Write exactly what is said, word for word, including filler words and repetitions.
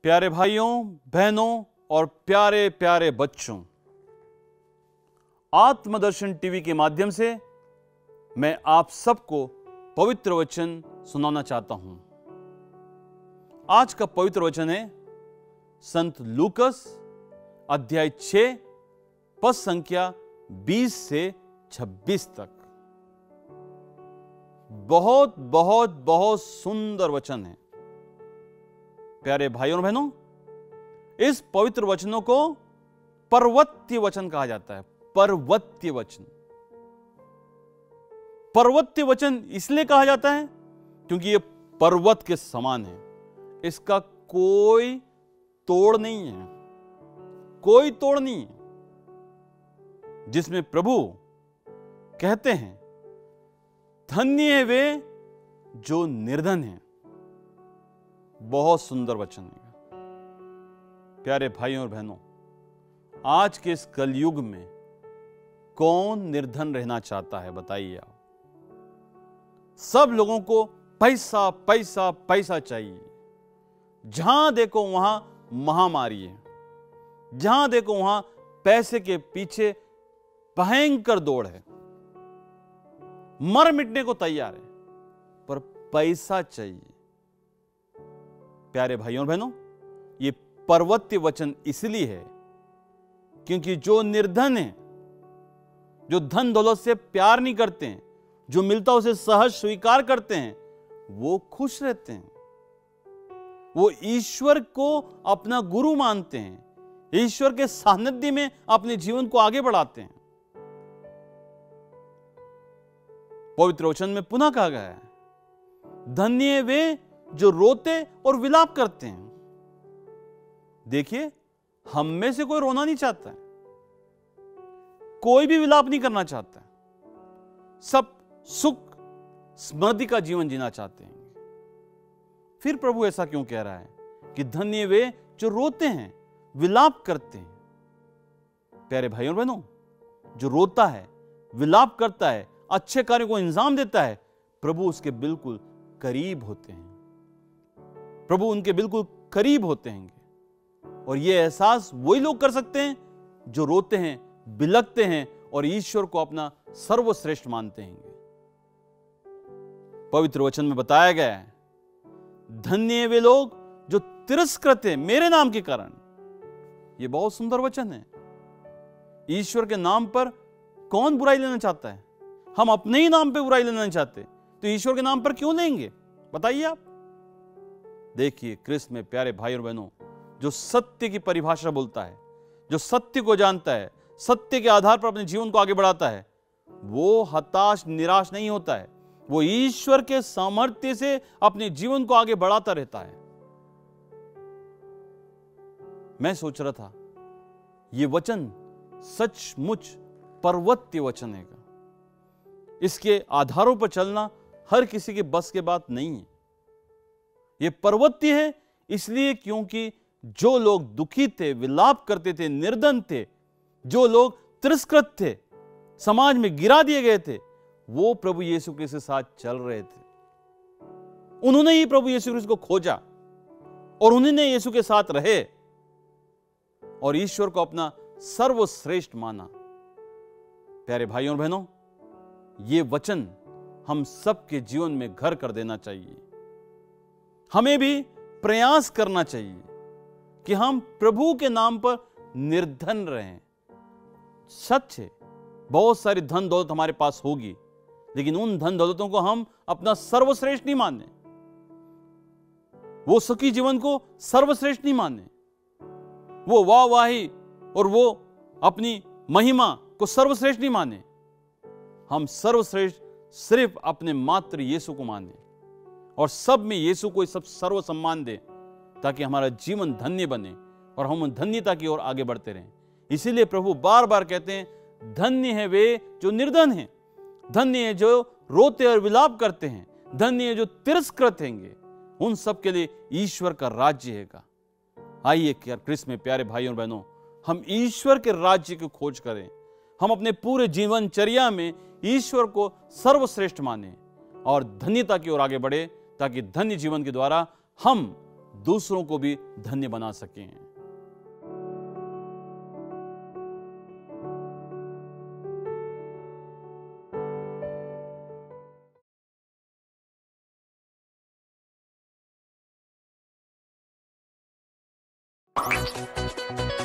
प्यारे भाइयों, बहनों और प्यारे प्यारे बच्चों, आत्मदर्शन टीवी के माध्यम से मैं आप सबको पवित्र वचन सुनाना चाहता हूं। आज का पवित्र वचन है संत लूकस अध्याय छह पद संख्या बीस से छब्बीस तक। बहुत बहुत बहुत सुंदर वचन है। प्यारे भाइयों और बहनों, इस पवित्र वचनों को पर्वत्य वचन कहा जाता है। पर्वत्य वचन पर्वत्य वचन इसलिए कहा जाता है क्योंकि यह पर्वत के समान है। इसका कोई तोड़ नहीं है, कोई तोड़ नहीं है। जिसमें प्रभु कहते हैं, धन्य है वे जो निर्धन हैं। बहुत सुंदर वचन है। प्यारे भाइयों और बहनों, आज के इस कलयुग में कौन निर्धन रहना चाहता है, बताइए आप। सब लोगों को पैसा पैसा पैसा चाहिए। जहां देखो वहां महामारी है, जहां देखो वहां पैसे के पीछे भयंकर दौड़ है। मर मिटने को तैयार है, पर पैसा चाहिए। प्यारे भाइयों और बहनों, यह पर्वत्य वचन इसलिए है क्योंकि जो निर्धन है, जो धन दौलत से प्यार नहीं करते हैं, जो मिलता उसे सहज स्वीकार करते हैं, वो खुश रहते हैं। वो ईश्वर को अपना गुरु मानते हैं, ईश्वर के सानिध्य में अपने जीवन को आगे बढ़ाते हैं। पवित्र वचन में पुनः कहा गया है, धन्य वे जो रोते और विलाप करते हैं। देखिए, हम में से कोई रोना नहीं चाहता है, कोई भी विलाप नहीं करना चाहता है। सब सुख समृद्धि का जीवन जीना चाहते हैं। फिर प्रभु ऐसा क्यों कह रहा है कि धन्य वे जो रोते हैं, विलाप करते हैं। प्यारे भाइयों और बहनों, जो रोता है, विलाप करता है, अच्छे कार्यों को इंजाम देता है, प्रभु उसके बिल्कुल करीब होते हैं। प्रभु उनके बिल्कुल करीब होते हैं। और यह एहसास वही लोग कर सकते हैं जो रोते हैं, बिलखते हैं और ईश्वर को अपना सर्वश्रेष्ठ मानते हैं। पवित्र वचन में बताया गया है, धन्य वे लोग जो तिरस्कृत हैं मेरे नाम के कारण। यह बहुत सुंदर वचन है। ईश्वर के नाम पर कौन बुराई लेना चाहता है? हम अपने ही नाम पे बुराई लेना नहीं चाहते, तो ईश्वर के नाम पर क्यों लेंगे, बताइए आप। देखिए, कृष्ण में प्यारे भाई और बहनों, जो सत्य की परिभाषा बोलता है, जो सत्य को जानता है, सत्य के आधार पर अपने जीवन को आगे बढ़ाता है, वो हताश निराश नहीं होता है। वो ईश्वर के सामर्थ्य से अपने जीवन को आगे बढ़ाता रहता है। मैं सोच रहा था, ये वचन सचमुच पर्वत्य वचन है। इसके आधारों पर चलना हर किसी के बस के बात नहीं है। यह पर्वत्य है इसलिए क्योंकि जो लोग दुखी थे, विलाप करते थे, निर्धन थे, जो लोग तिरस्कृत थे, समाज में गिरा दिए गए थे, वो प्रभु यीशु क्रिस्त के साथ चल रहे थे। उन्होंने ही प्रभु यीशु क्रिस्त को खोजा और उन्होंने यीशु के साथ रहे और ईश्वर को अपना सर्वश्रेष्ठ माना। प्यारे भाइयों और बहनों, ये वचन हम सबके जीवन में घर कर देना चाहिए। हमें भी प्रयास करना चाहिए कि हम प्रभु के नाम पर निर्धन रहें। सच है, बहुत सारी धन दौलत हमारे पास होगी, लेकिन उन धन दौलतों को हम अपना सर्वश्रेष्ठ नहीं माने, वो सुखी जीवन को सर्वश्रेष्ठ नहीं माने, वो वाहवाही और वो अपनी महिमा को सर्वश्रेष्ठ नहीं माने। हम सर्वश्रेष्ठ सिर्फ अपने मात्र यीशु को माने और सब में यीशु को सब सर्व सम्मान दे, ताकि हमारा जीवन धन्य बने और हम धन्यता की ओर आगे बढ़ते रहें। इसीलिए प्रभु बार बार कहते हैं, धन्य है वे जो निर्धन हैं, धन्य है जो रोते और विलाप करते हैं, धन्य है जो तिरस्कृत हैंगे। उन सब के लिए ईश्वर का राज्य हैगा। आइए क्या कृष्ण में प्यारे भाइयों और बहनों, हम ईश्वर के राज्य की खोज करें। हम अपने पूरे जीवनचर्या में ईश्वर को सर्वश्रेष्ठ माने और धन्यता की ओर आगे बढ़े, ताकि धन्य जीवन के द्वारा हम दूसरों को भी धन्य बना सकें। Thank you.